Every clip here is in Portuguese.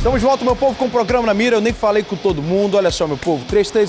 Estamos de volta, meu povo, com o programa na mira. Eu nem falei com todo mundo. Olha só, meu povo,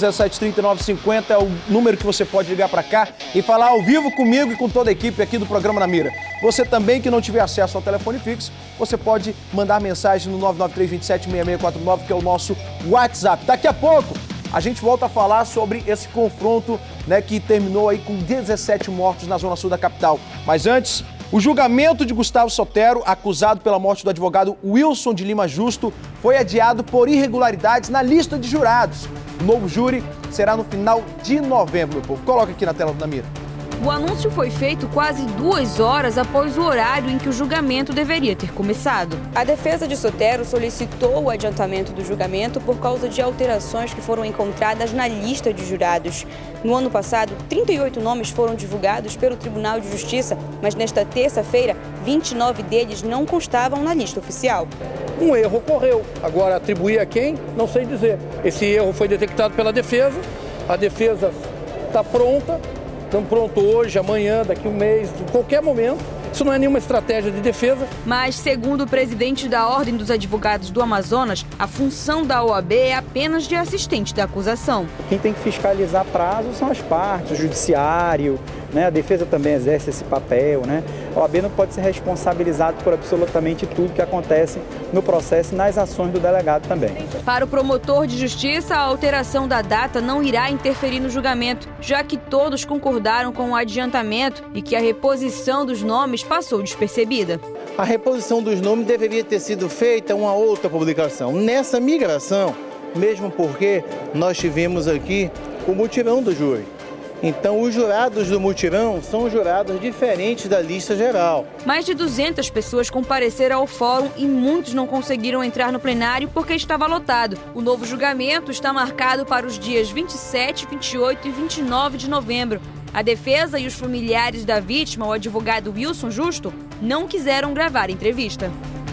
3307-3950 é o número que você pode ligar para cá e falar ao vivo comigo e com toda a equipe aqui do programa na mira. Você também que não tiver acesso ao telefone fixo, você pode mandar mensagem no 993276649, que é o nosso WhatsApp. Daqui a pouco a gente volta a falar sobre esse confronto, né, que terminou aí com 17 mortos na zona sul da capital. Mas antes, o julgamento de Gustavo Sotero, acusado pela morte do advogado Wilson de Lima Justo, foi adiado por irregularidades na lista de jurados. O novo júri será no final de novembro, meu povo. Coloca aqui na tela da mira. O anúncio foi feito quase 2 horas após o horário em que o julgamento deveria ter começado. A defesa de Sotero solicitou o adiantamento do julgamento por causa de alterações que foram encontradas na lista de jurados. No ano passado, 38 nomes foram divulgados pelo Tribunal de Justiça, mas nesta terça-feira, 29 deles não constavam na lista oficial. Um erro ocorreu. Agora, atribuir a quem? Não sei dizer. Esse erro foi detectado pela defesa, a defesa está pronta. Estamos prontos hoje, amanhã, daqui a um mês, em qualquer momento. Isso não é nenhuma estratégia de defesa. Mas, segundo o presidente da Ordem dos Advogados do Amazonas, a função da OAB é apenas de assistente da acusação. Quem tem que fiscalizar prazos são as partes, o judiciário, né? A defesa também exerce esse papel, né? A OAB não pode ser responsabilizado por absolutamente tudo que acontece no processo e nas ações do delegado também. Para o promotor de justiça, a alteração da data não irá interferir no julgamento, já que todos concordaram com o adiantamento e que a reposição dos nomes passou despercebida. A reposição dos nomes deveria ter sido feita uma outra publicação. Nessa migração, mesmo porque nós tivemos aqui o mutirão do júri. Então, os jurados do mutirão são jurados diferentes da lista geral. Mais de 200 pessoas compareceram ao fórum e muitos não conseguiram entrar no plenário porque estava lotado. O novo julgamento está marcado para os dias 27, 28 e 29 de novembro. A defesa e os familiares da vítima, o advogado Wilson Justo, não quiseram gravar entrevista.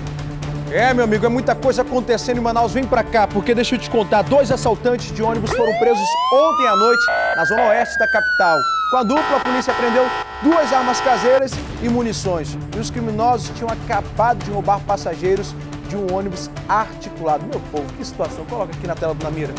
Meu amigo, é muita coisa acontecendo em Manaus. Vem pra cá, porque deixa eu te contar, 2 assaltantes de ônibus foram presos ontem à noite na zona oeste da capital. Com a dupla, a polícia prendeu 2 armas caseiras e munições. E os criminosos tinham acabado de roubar passageiros de um ônibus articulado. Meu povo, que situação. Coloca aqui na tela do Namira.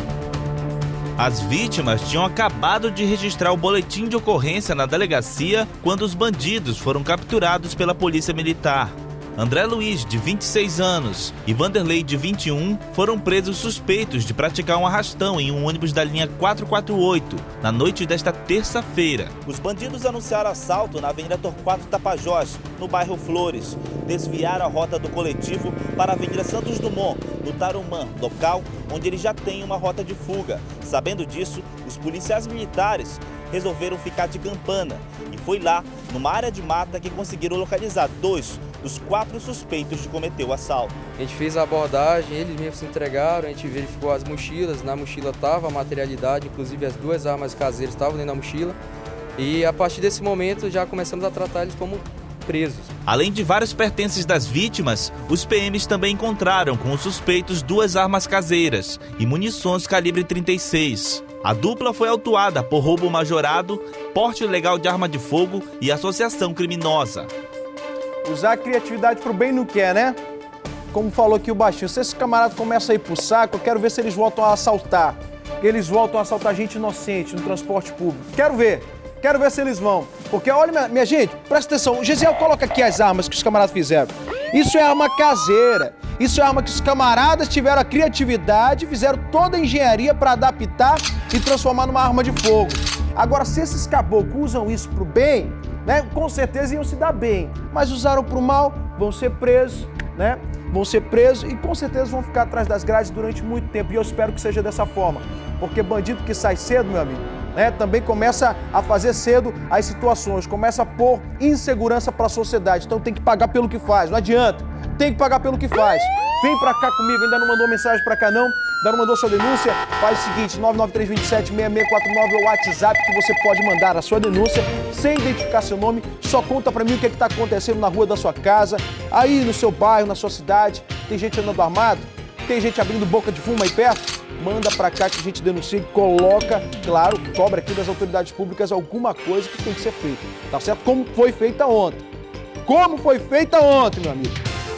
As vítimas tinham acabado de registrar o boletim de ocorrência na delegacia quando os bandidos foram capturados pela polícia militar. André Luiz, de 26 anos, e Vanderlei, de 21, foram presos suspeitos de praticar um arrastão em um ônibus da linha 448, na noite desta terça-feira. Os bandidos anunciaram assalto na Avenida Torquato Tapajós, no bairro Flores. Desviaram a rota do coletivo para a Avenida Santos Dumont, no Tarumã, local onde eles já têm uma rota de fuga. Sabendo disso, os policiais militares resolveram ficar de campana. E foi lá, numa área de mata, que conseguiram localizar 2 dos 4 suspeitos de cometer o assalto. A gente fez a abordagem, eles mesmos se entregaram, a gente verificou as mochilas, na mochila estava a materialidade, inclusive as 2 armas caseiras estavam dentro da mochila. E a partir desse momento já começamos a tratar eles como presos. Além de vários pertences das vítimas, os PMs também encontraram com os suspeitos 2 armas caseiras e munições calibre 36. A dupla foi autuada por roubo majorado, porte ilegal de arma de fogo e associação criminosa. Usar a criatividade pro bem não quer, né? Como falou aqui o Baixinho, se esses camaradas começam a ir pro saco, eu quero ver se eles voltam a assaltar. Eles voltam a assaltar gente inocente no transporte público. Quero ver se eles vão. Porque, olha, minha gente, presta atenção. Gesiel, coloca aqui as armas que os camaradas fizeram. Isso é arma caseira. Isso é arma que os camaradas tiveram a criatividade, fizeram toda a engenharia para adaptar e transformar numa arma de fogo. Agora, se esses caboclos usam isso pro bem, né, com certeza iam se dar bem. Mas usaram pro mal, vão ser presos, né? Vão ser presos e com certeza vão ficar atrás das grades durante muito tempo. E eu espero que seja dessa forma. Porque bandido que sai cedo, meu amigo, né, também começa a fazer cedo as situações, começa a pôr insegurança para a sociedade. Então tem que pagar pelo que faz, não adianta, tem que pagar pelo que faz. Vem pra cá comigo, ainda não mandou mensagem pra cá não, ainda não mandou sua denúncia, faz o seguinte, 993276649 é o WhatsApp que você pode mandar a sua denúncia, sem identificar seu nome, só conta pra mim o que tá acontecendo na rua da sua casa, aí no seu bairro, na sua cidade, tem gente andando armado, tem gente abrindo boca de fumo aí perto, manda pra cá que a gente denuncia e coloca, claro, cobra aqui das autoridades públicas alguma coisa que tem que ser feita, tá certo? Como foi feita ontem. Como foi feita ontem, meu amigo.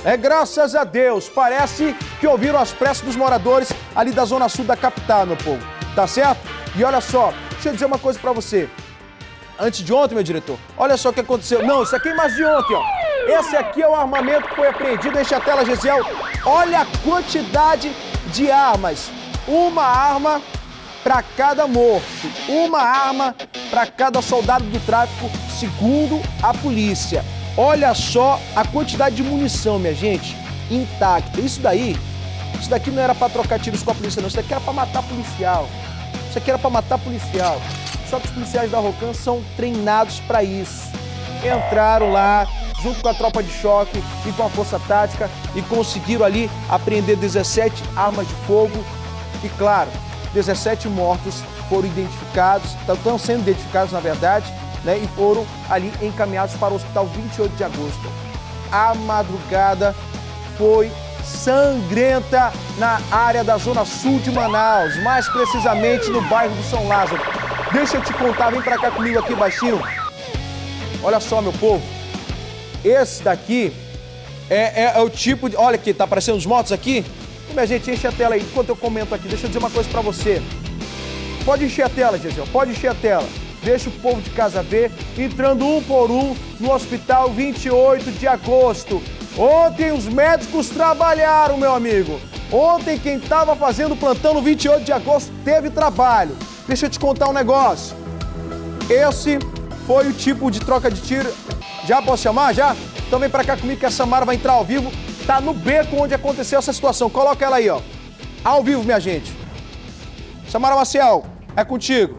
Graças a Deus, parece que ouviram as preces dos moradores ali da zona sul da capital, meu povo. Tá certo? E olha só, deixa eu dizer uma coisa pra você. Antes de ontem, meu diretor, olha só o que aconteceu. Não, isso aqui é mais de ontem, ó. Esse aqui é o armamento que foi apreendido. Enche a tela, Gesiel. Olha a quantidade de armas. Uma arma para cada morto. Uma arma para cada soldado do tráfico, segundo a polícia. Olha só a quantidade de munição, minha gente, intacta. Isso daqui não era para trocar tiros com a polícia, não. Isso daqui era para matar policial. Isso aqui era para matar policial. Só que os policiais da Rocan são treinados para isso. Entraram lá, junto com a tropa de choque e com a força tática, e conseguiram ali apreender 17 armas de fogo. E claro, 17 mortos foram identificados, estão sendo identificados na verdade, né, e foram ali encaminhados para o hospital 28 de agosto. A madrugada foi sangrenta na área da zona sul de Manaus, mais precisamente no bairro do São Lázaro. Deixa eu te contar, vem pra cá comigo aqui baixinho. Olha só, meu povo, esse daqui é o tipo de... Olha aqui, tá aparecendo os mortos aqui? Minha gente, enche a tela aí, enquanto eu comento aqui, deixa eu dizer uma coisa pra você. Pode encher a tela, Gesiel, pode encher a tela. Deixa o povo de casa ver, entrando um por um no hospital 28 de agosto. Ontem os médicos trabalharam, meu amigo. Ontem quem estava fazendo plantão no 28 de agosto teve trabalho. Deixa eu te contar um negócio. Esse foi o tipo de troca de tiro. Já posso chamar? Já? Então vem pra cá comigo que a Samara vai entrar ao vivo. Tá no beco onde aconteceu essa situação. Coloca ela aí, ó. Ao vivo, minha gente. Samara Maciel, é contigo.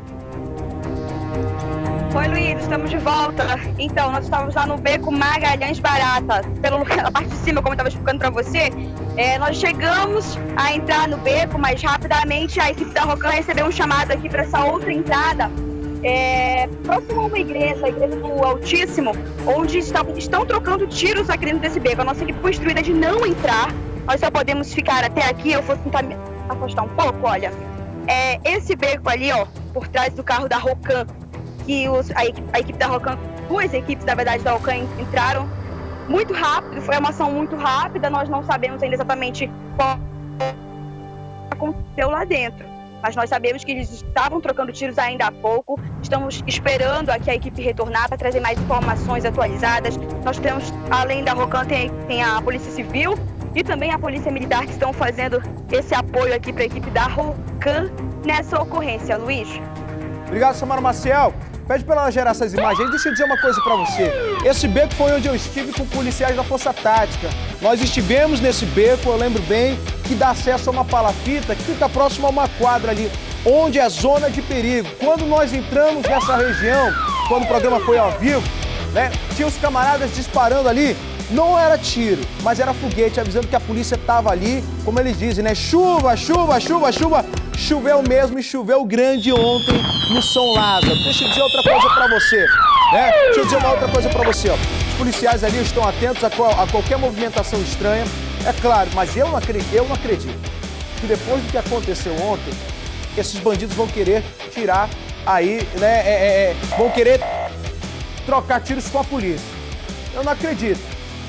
Oi, Luiz, estamos de volta. Então, nós estávamos lá no beco Magalhães Barata, pela parte de cima, como eu estava explicando para você. Nós chegamos a entrar no beco, mas rapidamente a equipe da Rocan recebeu um chamado aqui para essa outra entrada, próximo a uma igreja, a igreja do Altíssimo, onde estão trocando tiros aqui dentro desse beco. A nossa equipe foi instruída de não entrar, nós só podemos ficar até aqui. Eu vou tentar me afastar um pouco, olha. Esse beco ali, ó, por trás do carro da Rocan, que a equipe da Rocan, duas equipes, na verdade, da Rocan entraram muito rápido, foi uma ação muito rápida, nós não sabemos ainda exatamente qual aconteceu lá dentro, mas nós sabemos que eles estavam trocando tiros ainda há pouco. Estamos esperando aqui a equipe retornar para trazer mais informações atualizadas. Nós temos, além da Rocan, tem a Polícia Civil e também a Polícia Militar, que estão fazendo esse apoio aqui para a equipe da Rocan nessa ocorrência. Luiz. Obrigado, Samara Maciel. Pede para ela gerar essas imagens. Deixa eu dizer uma coisa para você. Esse beco foi onde eu estive com policiais da Força Tática. Nós estivemos nesse beco, eu lembro bem, que dá acesso a uma palafita que fica próximo a uma quadra ali, onde é zona de perigo. Quando nós entramos nessa região, quando o programa foi ao vivo, né, tinha os camaradas disparando ali. Não era tiro, mas era foguete, avisando que a polícia estava ali, como eles dizem, né? Chuva, chuva, chuva, chuva. Choveu mesmo e choveu grande ontem no São Lázaro. Deixa eu dizer outra coisa pra você, né? Deixa eu dizer uma outra coisa pra você, ó. Os policiais ali estão atentos a qualquer movimentação estranha, é claro, mas eu não acredito que depois do que aconteceu ontem, esses bandidos vão querer tirar aí, né? Vão querer trocar tiros com a polícia. Eu não acredito.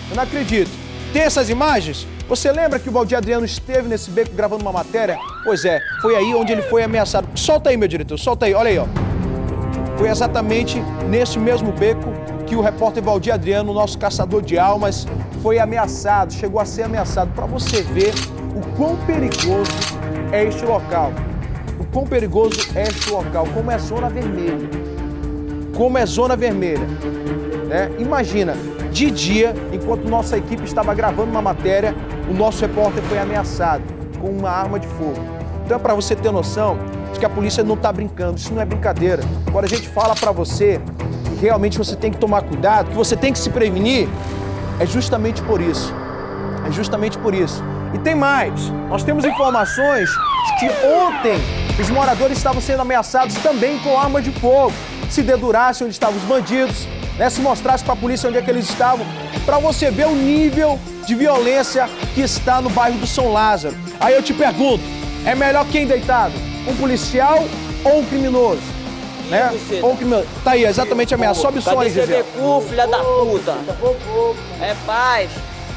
Tem essas imagens? Você lembra que o Valdir Adriano esteve nesse beco gravando uma matéria? Pois é, foi aí onde ele foi ameaçado. Solta aí, meu diretor, solta aí, olha aí, ó. Foi exatamente nesse mesmo beco que o repórter Valdir Adriano, nosso caçador de almas, foi ameaçado, chegou a ser ameaçado. Para você ver o quão perigoso é este local. O quão perigoso é este local, como é zona vermelha. Como é zona vermelha. Imagina, de dia, enquanto nossa equipe estava gravando uma matéria, o nosso repórter foi ameaçado com uma arma de fogo. Então, para você ter noção de que a polícia não está brincando, isso não é brincadeira. Quando a gente fala para você que realmente você tem que tomar cuidado, que você tem que se prevenir, é justamente por isso. É justamente por isso. E tem mais, nós temos informações de que ontem os moradores estavam sendo ameaçados também com arma de fogo. Se dedurasse onde estavam os bandidos, né, se mostrasse para a polícia onde é que eles estavam, para você ver o nível de violência que está no bairro do São Lázaro. Aí eu te pergunto, é melhor quem deitado? Um policial ou um criminoso? Né? Ou um criminoso. Tá aí, exatamente a ameaça. Sobe o som aí, Gisele. filha da puta. É paz.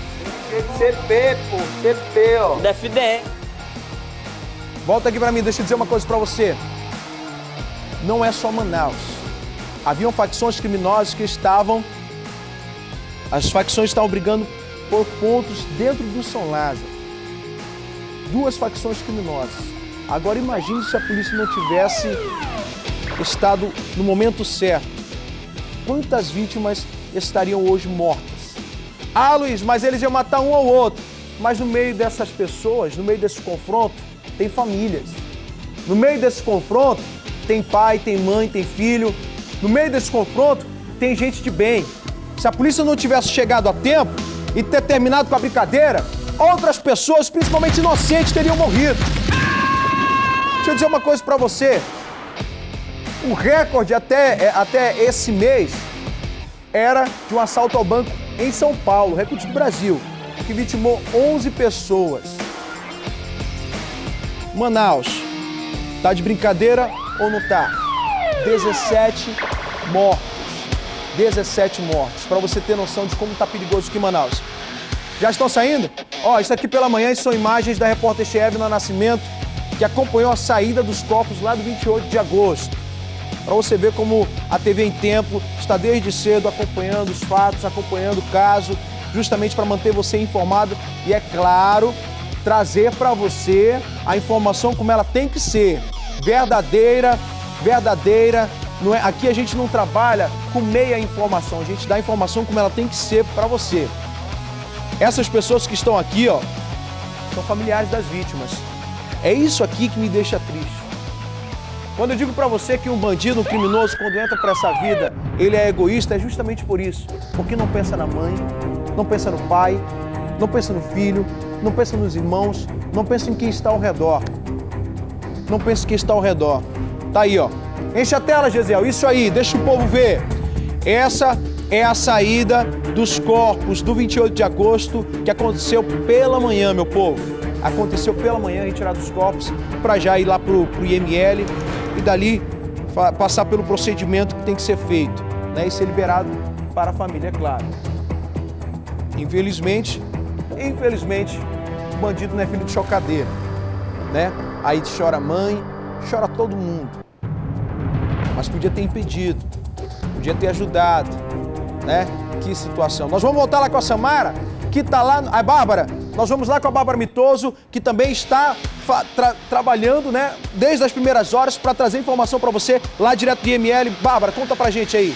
CP, pô. CP, ó. Da FDE. Volta aqui pra mim, deixa eu dizer uma coisa pra você. Não é só Manaus. Haviam facções criminosas que estavam... As facções estavam brigando por pontos dentro do São Lázaro. 2 facções criminosas. Agora imagine se a polícia não tivesse estado no momento certo. Quantas vítimas estariam hoje mortas? Ah, Luiz, mas eles iam matar um ao outro. Mas no meio dessas pessoas, no meio desse confronto, tem famílias. No meio desse confronto, tem pai, tem mãe, tem filho. No meio desse confronto, tem gente de bem. Se a polícia não tivesse chegado a tempo e ter terminado com a brincadeira, outras pessoas, principalmente inocentes, teriam morrido. Deixa eu dizer uma coisa pra você. O recorde até esse mês era de um assalto ao banco em São Paulo, recorde do Brasil, que vitimou 11 pessoas. Manaus, tá de brincadeira ou não tá? 17 mortos. 17 mortos, para você ter noção de como tá perigoso aqui em Manaus. Já estão saindo? Ó, isso aqui pela manhã são imagens da repórter Chevna Nascimento, que acompanhou a saída dos corpos lá do 28 de agosto. Para você ver como a TV em Tempo está desde cedo acompanhando os fatos, acompanhando o caso, justamente para manter você informado e, é claro, trazer para você a informação como ela tem que ser, verdadeira. Não é, aqui a gente não trabalha com meia informação, a gente dá a informação como ela tem que ser para você. Essas pessoas que estão aqui, ó, são familiares das vítimas. É isso aqui que me deixa triste. Quando eu digo para você que um bandido, um criminoso, quando entra para essa vida, ele é egoísta, é justamente por isso. Porque não pensa na mãe, não pensa no pai, não pensa no filho, não pensa nos irmãos, não pensa em quem está ao redor. Não pensa em quem está ao redor. Tá aí, ó. Enche a tela, Gesiel. Isso aí, deixa o povo ver. Essa é a saída dos corpos do 28 de agosto, que aconteceu pela manhã, meu povo. Aconteceu pela manhã, retirar dos corpos, para já ir lá pro IML e dali passar pelo procedimento que tem que ser feito, né? E ser liberado para a família, é claro. Infelizmente, o bandido não é filho de chocadeira, né? Aí chora a mãe, chora todo mundo. Mas podia ter impedido, podia ter ajudado, né? Que situação. Nós vamos voltar lá com a Samara, que está lá... A Bárbara, nós vamos lá com a Bárbara Mitoso, que também está trabalhando, né? Desde as primeiras horas para trazer informação para você lá direto do IML. Bárbara, conta pra gente aí.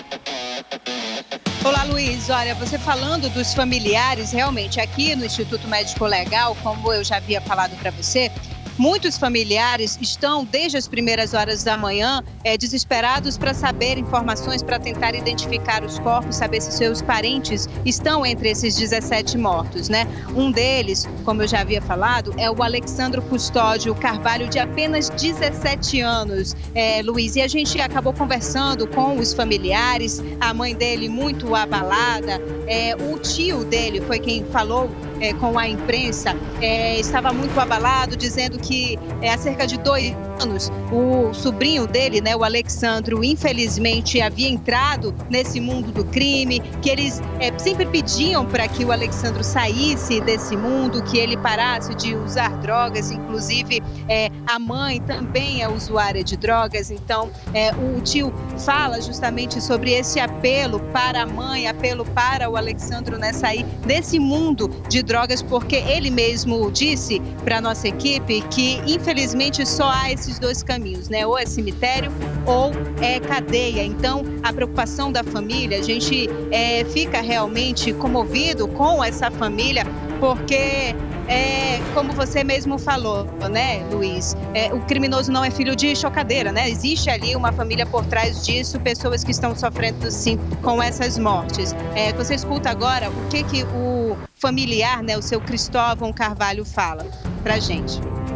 Olá, Luiz. Olha, você falando dos familiares, realmente, aqui no Instituto Médico Legal, como eu já havia falado para você, muitos familiares estão, desde as primeiras horas da manhã, desesperados para saber informações, para tentar identificar os corpos, saber se seus parentes estão entre esses 17 mortos, né? Um deles, como eu já havia falado, é o Alexandro Custódio Carvalho, de apenas 17 anos, Luiz. E a gente acabou conversando com os familiares, a mãe dele muito abalada, o tio dele foi quem falou com a imprensa, estava muito abalado, dizendo que há cerca de 2 anos o sobrinho dele, né, o Alexandro, infelizmente havia entrado nesse mundo do crime, que eles sempre pediam para que o Alexandro saísse desse mundo, que ele parasse de usar drogas, inclusive a mãe também é usuária de drogas, então o tio fala justamente sobre esse apelo para a mãe, apelo para o Alexandro, né, sair desse mundo de drogas, porque ele mesmo disse para a nossa equipe que infelizmente só há esses 2 caminhos, né? Ou é cemitério ou é cadeia. Então, a preocupação da família, a gente fica realmente comovido com essa família, porque como você mesmo falou, né, Luiz? O criminoso não é filho de chocadeira, né? Existe ali uma família por trás disso, pessoas que estão sofrendo, sim, com essas mortes. Você escuta agora o que o familiar, né, o seu Cristóvão Carvalho fala pra gente.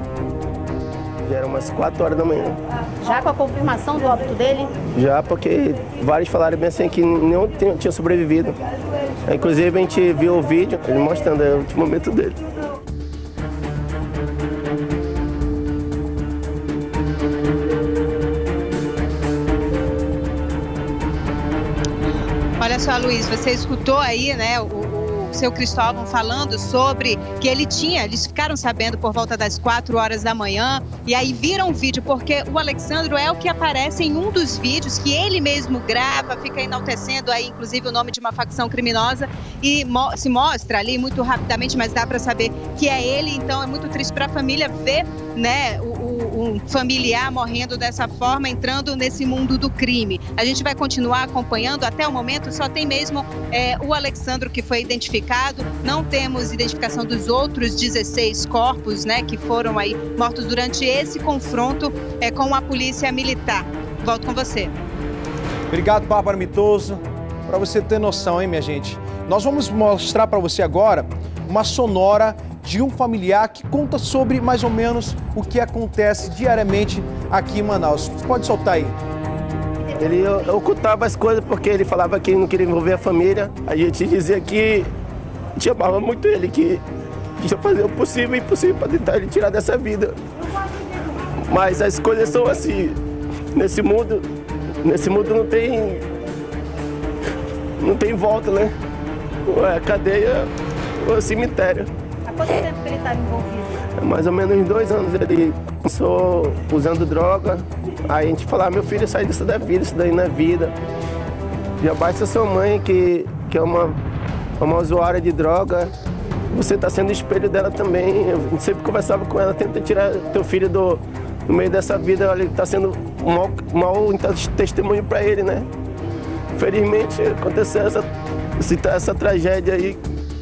Já era umas 4 horas da manhã. Já com a confirmação do óbito dele? Já, porque vários falaram bem assim que nenhum tinha sobrevivido. Inclusive a gente viu o vídeo, ele mostrando o último momento dele. Olha só, Luiz, você escutou aí, né, o seu Cristóvão falando sobre que eles ficaram sabendo por volta das 4 horas da manhã, e aí viram o vídeo, porque o Alexandro é o que aparece em um dos vídeos que ele mesmo grava, fica enaltecendo aí, inclusive, o nome de uma facção criminosa, e se mostra ali muito rapidamente, mas dá para saber que é ele. Então é muito triste para a família ver, né, um familiar morrendo dessa forma, entrando nesse mundo do crime. A gente vai continuar acompanhando. Até o momento só tem mesmo o Alexandro que foi identificado. Não temos identificação dos outros 16 corpos, né, que foram aí mortos durante esse confronto com a polícia militar. Volto com você. Obrigado, Bárbara Mitoso. Para você ter noção, hein, minha gente? Nós vamos mostrar para você agora uma sonora de um familiar que conta sobre mais ou menos o que acontece diariamente aqui em Manaus. Você pode soltar aí. Ele ocultava as coisas porque ele falava que não queria envolver a família. A gente dizia que te amava muito ele, que ia fazer o possível e impossível para tentar ele tirar dessa vida. Mas as coisas são assim. Nesse mundo não tem volta, né? É cadeia ou cemitério. Há quanto tempo que ele estava envolvido? Mais ou menos 2 anos. Ele começou usando droga. Aí a gente falava, meu filho, sai disso da vida, isso daí não é vida. Já basta sua mãe, que é uma usuária de droga. Você está sendo espelho dela também. Eu sempre conversava com ela, tenta tirar teu filho do meio dessa vida. Ele está sendo um mau testemunho para ele, né? Infelizmente, aconteceu essa tragédia aí.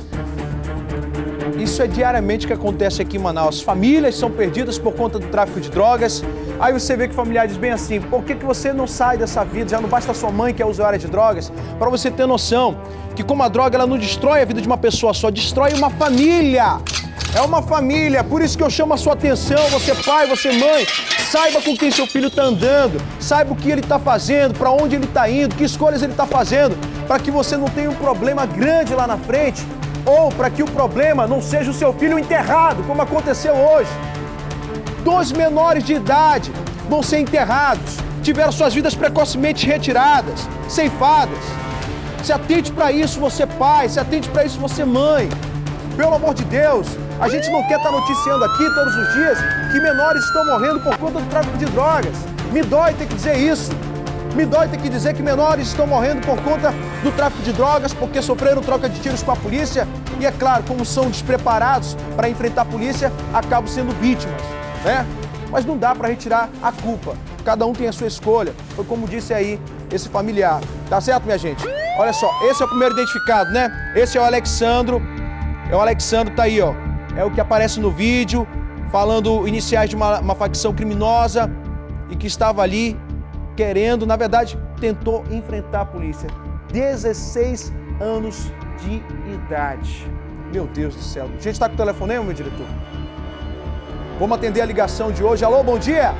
Isso é diariamente que acontece aqui em Manaus. Famílias são perdidas por conta do tráfico de drogas. Aí você vê que o familiar diz bem assim, por que você não sai dessa vida? Já não basta a sua mãe que é usuária de drogas? Para você ter noção que como a droga ela não destrói a vida de uma pessoa só, destrói uma família. É uma família, por isso que eu chamo a sua atenção, você pai, você mãe, saiba com quem seu filho está andando, saiba o que ele está fazendo, para onde ele está indo, que escolhas ele está fazendo, para que você não tenha um problema grande lá na frente, ou para que o problema não seja o seu filho enterrado, como aconteceu hoje. 2 menores de idade vão ser enterrados, tiveram suas vidas precocemente retiradas, ceifadas. Se atente para isso, você pai, se atente para isso, você mãe. Pelo amor de Deus, a gente não quer estar noticiando aqui todos os dias que menores estão morrendo por conta do tráfico de drogas. Me dói ter que dizer isso. Me dói ter que dizer que menores estão morrendo por conta do tráfico de drogas, porque sofreram troca de tiros com a polícia e, é claro, como são despreparados para enfrentar a polícia, acabam sendo vítimas, né? Mas não dá para retirar a culpa. Cada um tem a sua escolha. Foi como disse aí esse familiar. Tá certo, minha gente? Olha só, esse é o primeiro identificado, né? Esse é o Alexandro. É o Alexandro, tá aí, ó. É o que aparece no vídeo, falando iniciais de uma facção criminosa e que estava ali querendo, na verdade, tentou enfrentar a polícia. 16 anos de idade. Meu Deus do céu. A gente tá com o telefonema, meu diretor? Vamos atender a ligação de hoje. Alô, bom dia?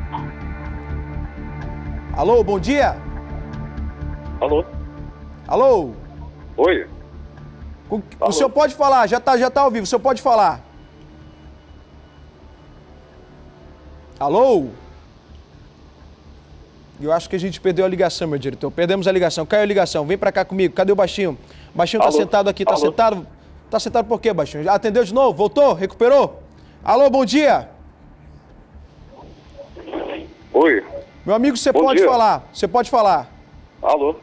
Alô, bom dia? Alô? Alô? Oi? O senhor pode falar, já tá ao vivo, o senhor pode falar. Alô? Eu acho que a gente perdeu a ligação, meu diretor. Perdemos a ligação, caiu a ligação. Vem pra cá comigo, cadê o Baixinho? O Baixinho tá sentado aqui, tá sentado? Tá sentado por quê, Baixinho? Atendeu de novo? Voltou? Recuperou? Alô, bom dia? Oi? Meu amigo, você pode falar, você pode falar. Alô?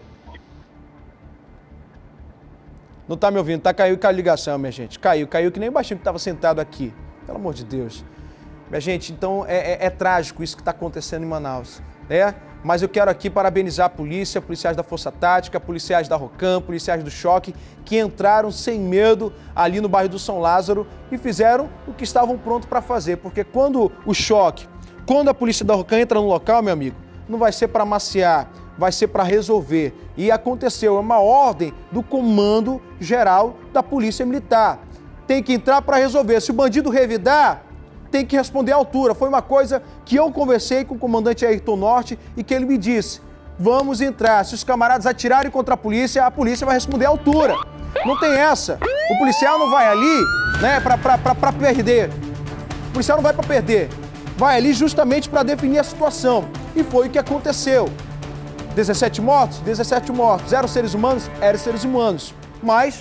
Não tá me ouvindo, caiu a ligação, minha gente. Caiu que nem o Baixinho que estava sentado aqui. Pelo amor de Deus. Minha gente, então é trágico isso que está acontecendo em Manaus, né? Mas eu quero aqui parabenizar a polícia, policiais da Força Tática, policiais da Rocam, policiais do Choque, que entraram sem medo ali no bairro do São Lázaro e fizeram o que estavam prontos para fazer. Porque quando o Choque, quando a polícia da Rocam entra no local, meu amigo, não vai ser para maciar, vai ser para resolver. E aconteceu, é uma ordem do Comando Geral da Polícia Militar. Tem que entrar para resolver. Se o bandido revidar, tem que responder à altura. Foi uma coisa que eu conversei com o comandante Ayrton Norte e que ele me disse, vamos entrar. Se os camaradas atirarem contra a polícia vai responder à altura. Não tem essa. O policial não vai ali, né, para perder. O policial não vai para perder. Vai ali justamente para definir a situação. E foi o que aconteceu. 17 mortos? 17 mortos. 0 seres humanos? Eram seres humanos. Mas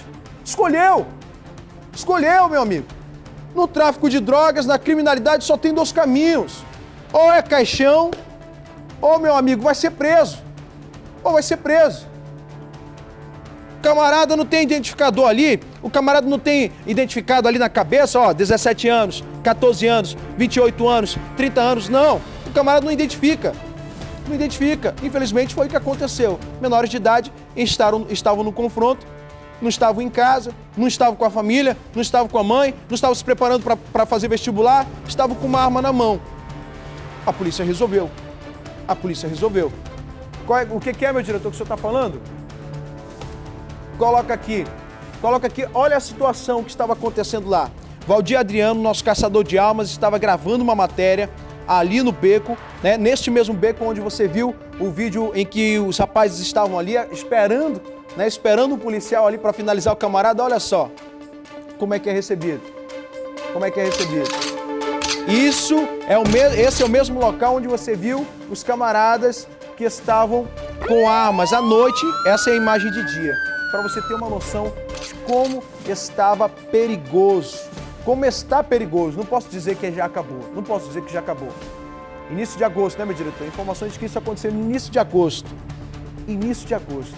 Escolheu! Escolheu, meu amigo. No tráfico de drogas, na criminalidade, só tem 2 caminhos. Ou é caixão, ou, meu amigo, vai ser preso. Ou vai ser preso. O camarada não tem identificador ali, o camarada não tem identificado ali na cabeça, ó, 17 anos, 14 anos, 28 anos, 30 anos, não. O camarada não identifica. Não identifica. Infelizmente foi o que aconteceu. Menores de idade estavam no confronto, não estavam em casa, não estavam com a família, não estavam com a mãe, não estavam se preparando para fazer vestibular, estavam com uma arma na mão. A polícia resolveu. A polícia resolveu. O que é, meu diretor, que o senhor está falando? Coloca aqui, olha a situação que estava acontecendo lá. Valdir Adriano, nosso caçador de almas, estava gravando uma matéria ali no beco, né? Neste mesmo beco onde você viu o vídeo em que os rapazes estavam ali esperando, né? Esperando o policial ali para finalizar o camarada. Olha só como é que é recebido. Como é que é recebido. Esse é o mesmo local onde você viu os camaradas que estavam com armas à noite. Essa é a imagem de dia, para você ter uma noção de como estava perigoso. Como está perigoso. Não posso dizer que já acabou. Não posso dizer que já acabou. Início de agosto, né, meu diretor? Informações de que isso aconteceu no início de agosto. Início de agosto.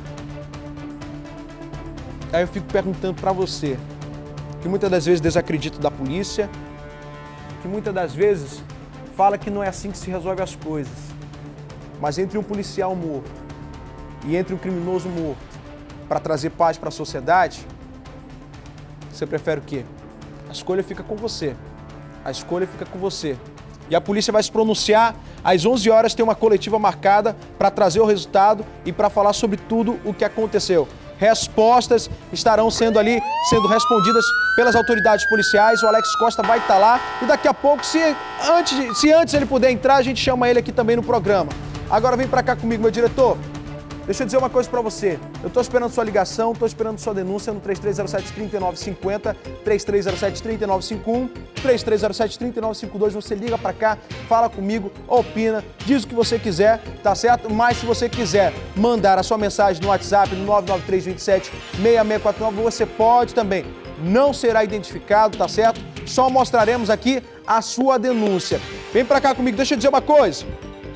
Aí eu fico perguntando para você, que muitas das vezes desacredita da polícia, que muitas das vezes fala que não é assim que se resolve as coisas. Mas entre um policial morto e entre um criminoso morto, para trazer paz para a sociedade, você prefere o quê? A escolha fica com você. A escolha fica com você. E a polícia vai se pronunciar. Às 11 horas tem uma coletiva marcada para trazer o resultado e para falar sobre tudo o que aconteceu. Respostas estarão sendo respondidas pelas autoridades policiais. O Alex Costa vai estar lá e daqui a pouco, se antes ele puder entrar, a gente chama ele aqui também no programa. Agora vem para cá comigo, meu diretor. Deixa eu dizer uma coisa para você. Eu estou esperando sua ligação, estou esperando sua denúncia no 3307-3950, 3307-3951, 3307-3952. Você liga para cá, fala comigo, opina, diz o que você quiser, tá certo? Mas se você quiser mandar a sua mensagem no WhatsApp, no 99327-6649, você pode também. Não será identificado, tá certo? Só mostraremos aqui a sua denúncia. Vem para cá comigo, deixa eu dizer uma coisa.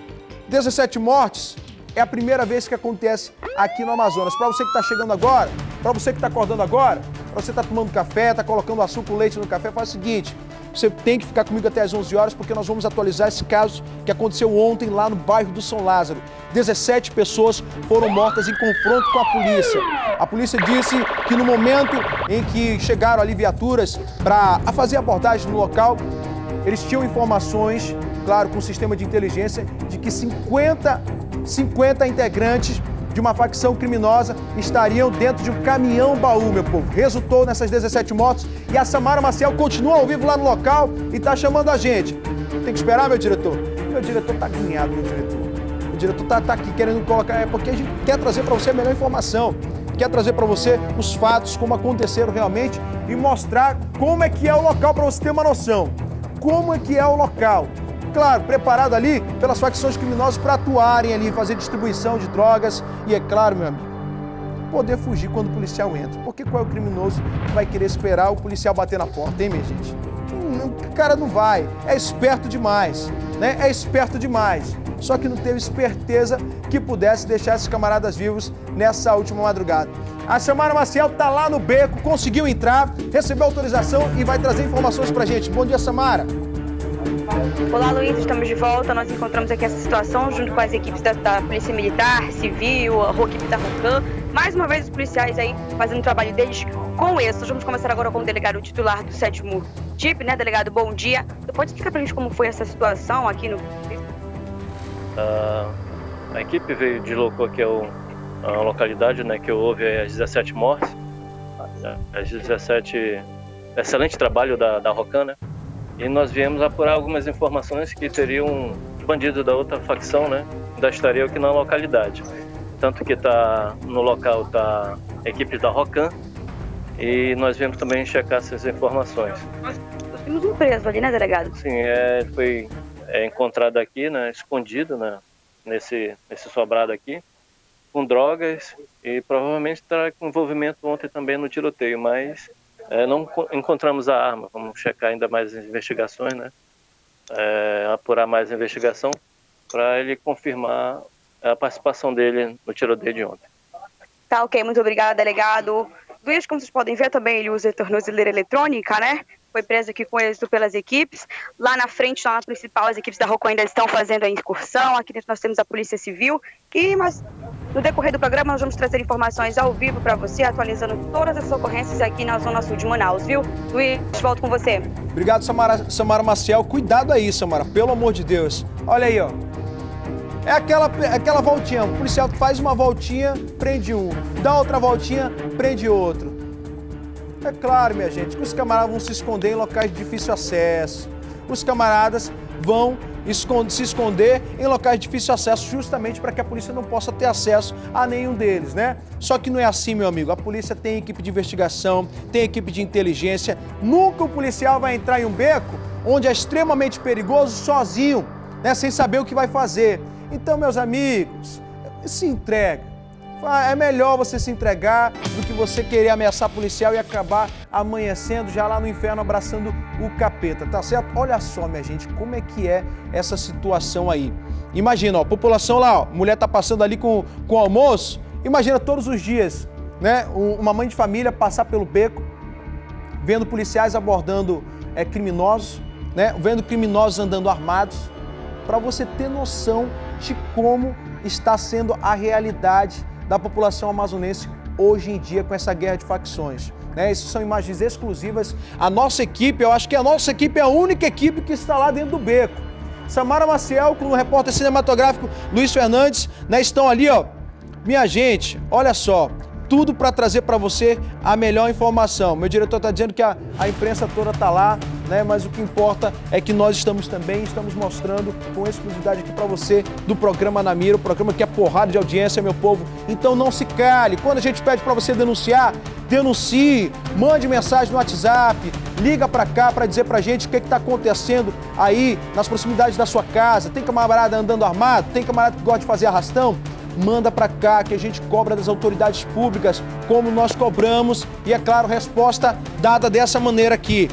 17 mortes. É a primeira vez que acontece aqui no Amazonas. Para você que está chegando agora, para você que está acordando agora, para você que está tomando café, está colocando açúcar, leite no café, faz o seguinte, você tem que ficar comigo até as 11 horas, porque nós vamos atualizar esse caso que aconteceu ontem lá no bairro do São Lázaro. 17 pessoas foram mortas em confronto com a polícia. A polícia disse que no momento em que chegaram ali viaturas para fazer abordagem no local, eles tinham informações, claro, com o sistema de inteligência, de que 50 integrantes de uma facção criminosa estariam dentro de um caminhão-baú, meu povo. Resultou nessas 17 mortes e a Samara Maciel continua ao vivo lá no local e está chamando a gente. Tem que esperar, meu diretor? Meu diretor está agoniado, meu diretor. O diretor tá aqui querendo colocar, porque a gente quer trazer para você a melhor informação, quer trazer para você os fatos, como aconteceram realmente e mostrar como é que é o local para você ter uma noção. Como é que é o local. Claro, preparado ali pelas facções criminosas para atuarem ali, fazer distribuição de drogas e, é claro, meu amigo, poder fugir quando o policial entra. Porque qual é o criminoso que vai querer esperar o policial bater na porta, hein, minha gente? O cara não vai, é esperto demais, né? É esperto demais. Só que não teve esperteza que pudesse deixar esses camaradas vivos nessa última madrugada. A Samara Maciel tá lá no beco, conseguiu entrar, recebeu autorização e vai trazer informações pra gente. Bom dia, Samara. Olá, Luiz, estamos de volta. Nós encontramos aqui essa situação junto com as equipes da Polícia Militar, Civil, a equipe da ROCAM. Mais uma vez os policiais aí fazendo o trabalho deles com êxito. Vamos começar agora com o delegado titular do 7º DIP, né, delegado? Bom dia. Pode explicar pra gente como foi essa situação aqui no... A equipe deslocou aqui a localidade, né, que houve as 17 mortes. As 17... Excelente trabalho da ROCAM, né? E nós viemos apurar algumas informações que teriam bandido da outra facção, né? Ainda estariam aqui na localidade. Tanto que no local tá a equipe da ROCAM e nós viemos também checar essas informações. Nós temos um preso ali, né, delegado? Sim, foi encontrado aqui, né? Escondido, né? Nesse sobrado aqui. com drogas e provavelmente terá envolvimento ontem também no tiroteio, mas não encontramos a arma. Vamos checar ainda mais as investigações, né? Apurar mais a investigação para ele confirmar a participação dele no tiroteio de ontem. Tá, ok, muito obrigada, delegado. Luiz, como vocês podem ver também, ele usa tornozeleira eletrônica, né? Foi preso aqui com êxito pelas equipes. Lá na frente, lá na principal, as equipes da ROCON ainda estão fazendo a incursão. Aqui dentro nós temos a Polícia Civil. Mas no decorrer do programa nós vamos trazer informações ao vivo para você, atualizando todas as ocorrências aqui na Zona Sul de Manaus, viu? Luiz, volto com você. Obrigado, Samara Maciel. Cuidado aí, Samara, pelo amor de Deus. Olha aí, ó. É aquela voltinha, o policial faz uma voltinha, prende um, dá outra voltinha, prende outro. É claro, minha gente, que os camaradas vão se esconder em locais de difícil acesso. Os camaradas vão se esconder em locais de difícil acesso justamente para que a polícia não possa ter acesso a nenhum deles, né? Só que não é assim, meu amigo. A polícia tem equipe de investigação, tem equipe de inteligência. Nunca o policial vai entrar em um beco onde é extremamente perigoso sozinho, né? Sem saber o que vai fazer. Então, meus amigos, se entrega. É melhor você se entregar do que você querer ameaçar policial e acabar amanhecendo já lá no inferno abraçando o capeta, tá certo? Olha só, minha gente, como é que é essa situação aí. Imagina, ó, a população lá, ó, mulher tá passando ali com o almoço, imagina todos os dias, né, uma mãe de família passar pelo beco, vendo policiais abordando criminosos, né, vendo criminosos andando armados, para você ter noção de como está sendo a realidade da população amazonense hoje em dia com essa guerra de facções. Essas são imagens exclusivas. A nossa equipe, eu acho que a nossa equipe é a única equipe que está lá dentro do beco. Samara Maciel, com o repórter cinematográfico Luiz Fernandes, estão ali, ó. Minha gente, olha só, tudo para trazer para você a melhor informação. Meu diretor está dizendo que a imprensa toda está lá, né? Mas o que importa é que nós estamos mostrando com exclusividade aqui para você do programa Na Mira, o programa que é porrada de audiência, meu povo. Então não se cale. Quando a gente pede para você denunciar, denuncie, mande mensagem no WhatsApp, liga para cá para dizer pra gente o que está acontecendo aí nas proximidades da sua casa. Tem camarada andando armado? Tem camarada que gosta de fazer arrastão? Manda para cá que a gente cobra das autoridades públicas como nós cobramos e, é claro, resposta dada dessa maneira aqui.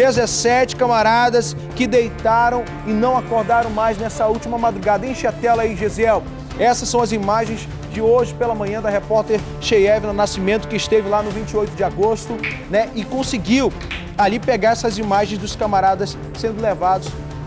17 camaradas que deitaram e não acordaram mais nessa última madrugada. Enche a tela aí, Gesiel. Essas são as imagens de hoje pela manhã da repórter Cheyevna Nascimento, que esteve lá no 28 de agosto, né, e conseguiu ali pegar essas imagens dos camaradas sendo levados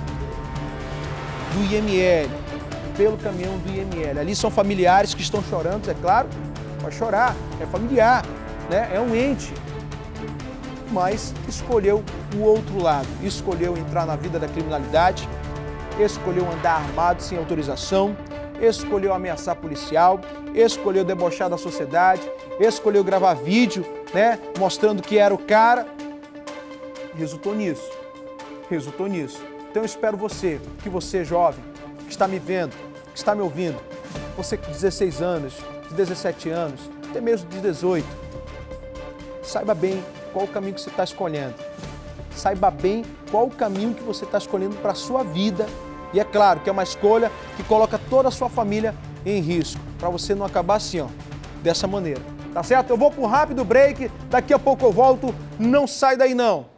do IML. Pelo caminhão do IML. Ali são familiares que estão chorando, é claro, vai chorar, é familiar, né? É um ente, mas escolheu o outro lado, escolheu entrar na vida da criminalidade, escolheu andar armado sem autorização, escolheu ameaçar policial, escolheu debochar da sociedade, escolheu gravar vídeo, né? Mostrando que era o cara. Resultou nisso. Então eu espero que você jovem, que está me vendo, que está me ouvindo, você de 16 anos, de 17 anos, até mesmo de 18, saiba bem qual o caminho que você está escolhendo. Saiba bem qual o caminho que você está escolhendo para a sua vida. E é claro que é uma escolha que coloca toda a sua família em risco, para você não acabar assim, ó, dessa maneira. Tá certo? Eu vou para um rápido break, daqui a pouco eu volto, não sai daí não.